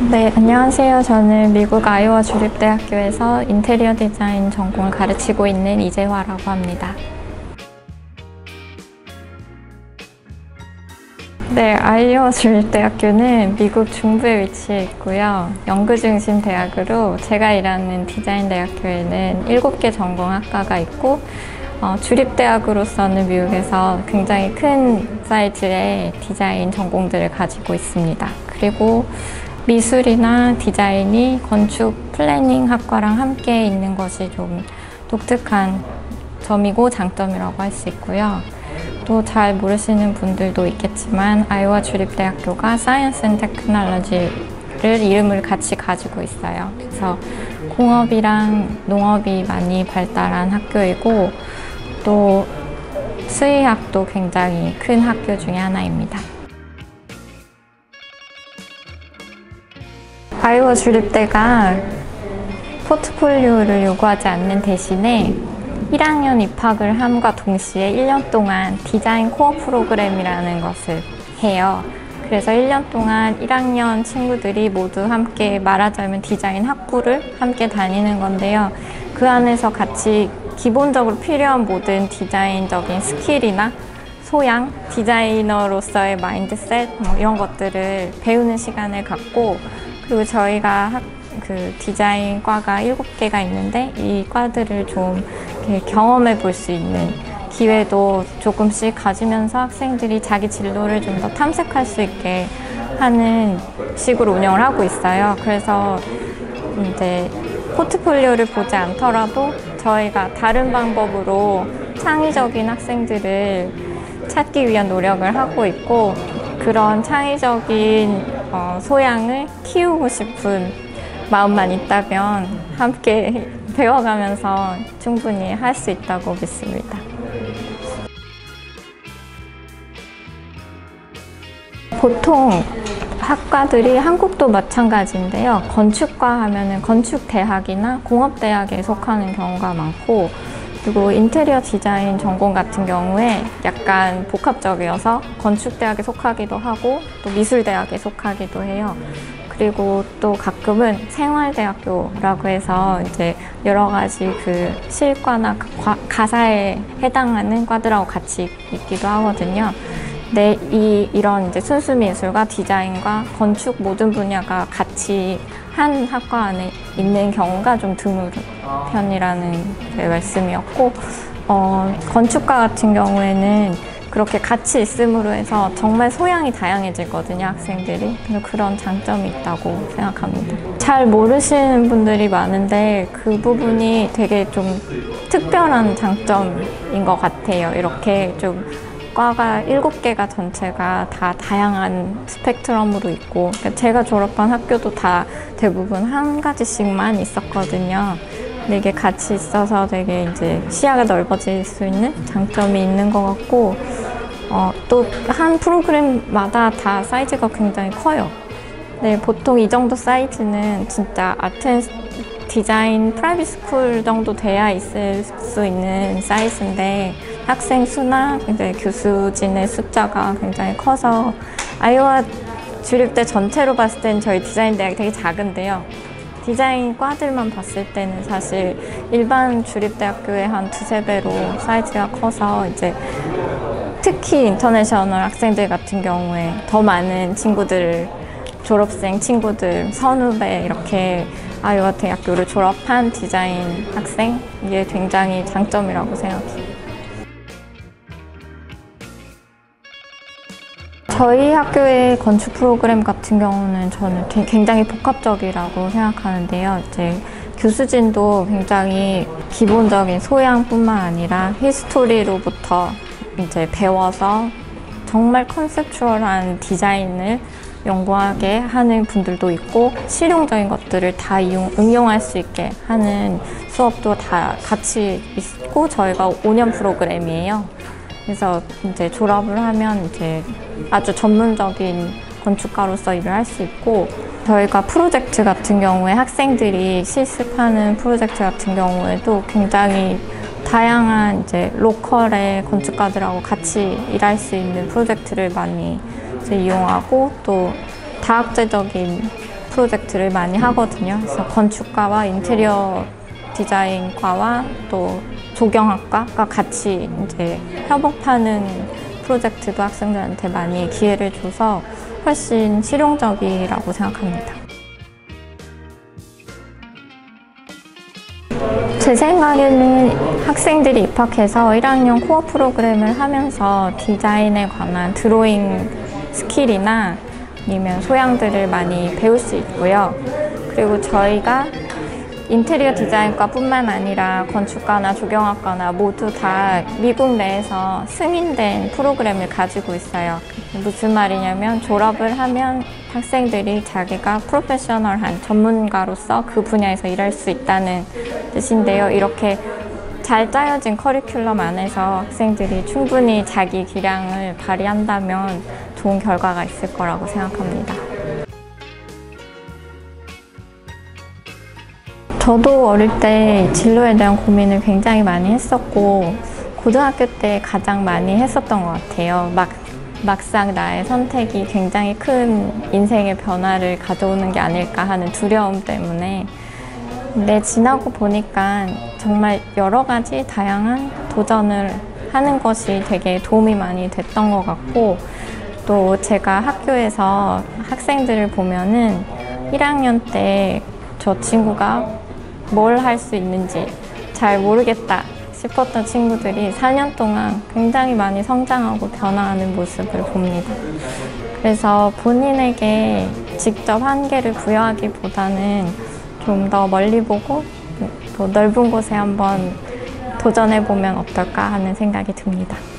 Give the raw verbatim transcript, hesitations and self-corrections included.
네, 안녕하세요. 저는 미국 아이오와 주립대학교에서 인테리어 디자인 전공을 가르치고 있는 이재화라고 합니다. 네, 아이오와 주립대학교는 미국 중부에 위치해 있고요. 연구 중심 대학으로 제가 일하는 디자인 대학교에는 일곱 개 전공 학과가 있고 어, 주립대학으로서는 미국에서 굉장히 큰 사이즈의 디자인 전공들을 가지고 있습니다. 그리고 미술이나 디자인이 건축 플래닝 학과랑 함께 있는 것이 좀 독특한 점이고 장점이라고 할 수 있고요. 또 잘 모르시는 분들도 있겠지만 아이오와 주립대학교가 사이언스 앤 테크놀로지를 이름을 같이 가지고 있어요. 그래서 공업이랑 농업이 많이 발달한 학교이고 또 수의학도 굉장히 큰 학교 중에 하나입니다. 아이오와 주립대가 포트폴리오를 요구하지 않는 대신에 일 학년 입학을 함과 동시에 일 년 동안 디자인 코어 프로그램이라는 것을 해요. 그래서 일 년 동안 일 학년 친구들이 모두 함께 말하자면 디자인 학부를 함께 다니는 건데요. 그 안에서 같이 기본적으로 필요한 모든 디자인적인 스킬이나 소양, 디자이너로서의 마인드셋 뭐 이런 것들을 배우는 시간을 갖고 그리고 저희가 학, 그 디자인과가 일곱 개가 있는데 이 과들을 좀 이렇게 경험해 볼 수 있는 기회도 조금씩 가지면서 학생들이 자기 진로를 좀 더 탐색할 수 있게 하는 식으로 운영을 하고 있어요. 그래서 이제 포트폴리오를 보지 않더라도 저희가 다른 방법으로 창의적인 학생들을 찾기 위한 노력을 하고 있고 그런 창의적인 어, 소양을 키우고 싶은 마음만 있다면 함께 배워가면서 충분히 할 수 있다고 믿습니다. 보통 학과들이 한국도 마찬가지인데요. 건축과 하면은 건축대학이나 공업대학에 속하는 경우가 많고 그리고 인테리어 디자인 전공 같은 경우에 약간 복합적이어서 건축대학에 속하기도 하고 또 미술대학에 속하기도 해요. 그리고 또 가끔은 생활대학교라고 해서 이제 여러 가지 그 실과나 과, 가사에 해당하는 과들하고 같이 있기도 하거든요. 근데 이, 이런 이제 순수미술과 디자인과 건축 모든 분야가 같이 한 학과 안에 있는 경우가 좀 드문 편이라는 제 말씀이었고 어, 건축과 같은 경우에는 그렇게 같이 있음으로 해서 정말 소양이 다양해지거든요, 학생들이. 그래서 그런 장점이 있다고 생각합니다. 잘 모르시는 분들이 많은데 그 부분이 되게 좀 특별한 장점인 것 같아요. 이렇게 좀 과가 일곱 개가 전체가 다 다양한 스펙트럼으로 있고 제가 졸업한 학교도 다 대부분 한 가지씩만 있었거든요. 근데 이게 같이 있어서 되게 이제 시야가 넓어질 수 있는 장점이 있는 것 같고 어, 또 한 프로그램마다 다 사이즈가 굉장히 커요. 네, 보통 이 정도 사이즈는 진짜 아트 앤 디자인 프라이빗 스쿨 정도 돼야 있을 수 있는 사이즈인데 학생 수나 이제 교수진의 숫자가 굉장히 커서 아이오와 주립대 전체로 봤을 때는 저희 디자인 대학이 되게 작은데요. 디자인 과들만 봤을 때는 사실 일반 주립대학교의 한 두세 배로 사이즈가 커서 이제 특히 인터내셔널 학생들 같은 경우에 더 많은 친구들, 졸업생 친구들, 선후배 이렇게 아이오와 대학교를 졸업한 디자인 학생 이게 굉장히 장점이라고 생각해요. 저희 학교의 건축 프로그램 같은 경우는 저는 굉장히 복합적이라고 생각하는데요. 이제 교수진도 굉장히 기본적인 소양뿐만 아니라 히스토리로부터 이제 배워서 정말 컨셉추얼한 디자인을 연구하게 하는 분들도 있고 실용적인 것들을 다 이용, 응용할 수 있게 하는 수업도 다 같이 있고 저희가 오 년 프로그램이에요. 그래서 이제 졸업을 하면 이제 아주 전문적인 건축가로서 일을 할 수 있고 저희가 프로젝트 같은 경우에 학생들이 실습하는 프로젝트 같은 경우에도 굉장히 다양한 이제 로컬의 건축가들하고 같이 일할 수 있는 프로젝트를 많이 이제 이용하고 또 다학제적인 프로젝트를 많이 하거든요. 그래서 건축과와 인테리어 디자인과와 또 조경학과가 같이 이제 협업하는 프로젝트도 학생들한테 많이 기회를 줘서 훨씬 실용적이라고 생각합니다. 제 생각에는 학생들이 입학해서 일 학년 코어 프로그램을 하면서 디자인에 관한 드로잉 스킬이나 아니면 소양들을 많이 배울 수 있고요. 그리고 저희가 인테리어 디자인과 뿐만 아니라 건축과나 조경학과나 모두 다 미국 내에서 승인된 프로그램을 가지고 있어요. 무슨 말이냐면 졸업을 하면 학생들이 자기가 프로페셔널한 전문가로서 그 분야에서 일할 수 있다는 뜻인데요. 이렇게 잘 짜여진 커리큘럼 안에서 학생들이 충분히 자기 기량을 발휘한다면 좋은 결과가 있을 거라고 생각합니다. 저도 어릴 때 진로에 대한 고민을 굉장히 많이 했었고 고등학교 때 가장 많이 했었던 것 같아요. 막, 막상 나의 선택이 굉장히 큰 인생의 변화를 가져오는 게 아닐까 하는 두려움 때문에. 근데 지나고 보니까 정말 여러 가지 다양한 도전을 하는 것이 되게 도움이 많이 됐던 것 같고, 또 제가 학교에서 학생들을 보면은 일 학년 때 저 친구가 뭘 할 수 있는지 잘 모르겠다 싶었던 친구들이 사 년 동안 굉장히 많이 성장하고 변화하는 모습을 봅니다. 그래서 본인에게 직접 한계를 부여하기보다는 좀 더 멀리 보고 또 넓은 곳에 한번 도전해보면 어떨까 하는 생각이 듭니다.